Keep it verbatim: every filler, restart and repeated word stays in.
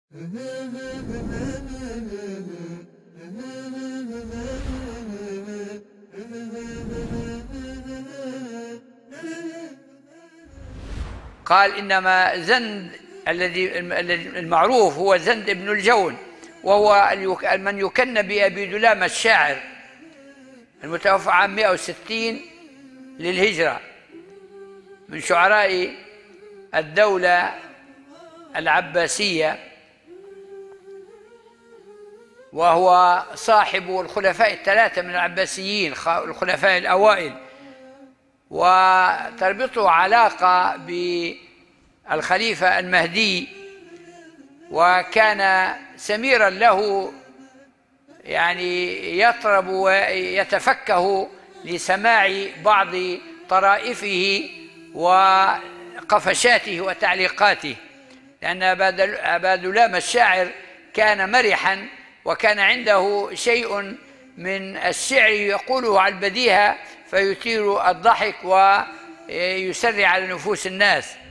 قال إنما زند الذي المعروف هو زند بن الجون، وهو من يكن بأبي دلامة الشاعر، المتوفى عام مئة وستين للهجرة، من شعراء الدولة العباسية، وهو صاحب الخلفاء الثلاثة من العباسيين، الخلفاء الأوائل، وتربطه علاقة بالخليفة المهدي، وكان سميرا له، يعني يطرب ويتفكه لسماع بعض طرائفه وقفشاته وتعليقاته، لأن أبا دلامة الشاعر كان مرحا، وكان عنده شيء من الشعر يقوله على البديهة فيثير الضحك ويسرع على نفوس الناس.